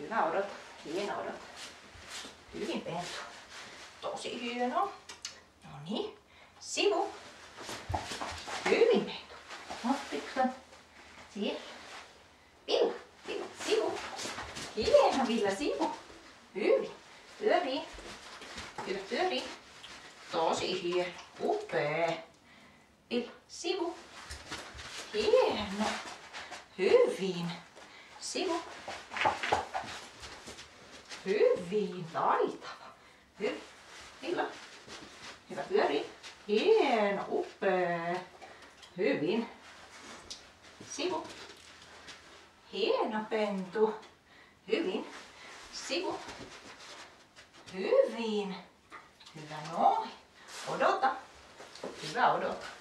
Hyvä, odota. Hieno, odota. Hyvin pentu. Tosi hieno. No niin. Sivu. Hyvin pentu. Ottitko? Siellä. Villa. Villa. Sivu. Hieno Villa. Sivu. Hyvin. Pyörii. Hyvä pyörii. Tosi hieno. Upea. Villa. Sivu. Hieno. Hyvin. Sivu. Hyvin. Taitava. Hyvin. Villa. Hyvä pyörii. Hieno. Upea. Hyvin. Sivu. Hieno pentu. Hyvin. Sivu. Hyvin. Hyvä noin. Odota. Hyvä odota.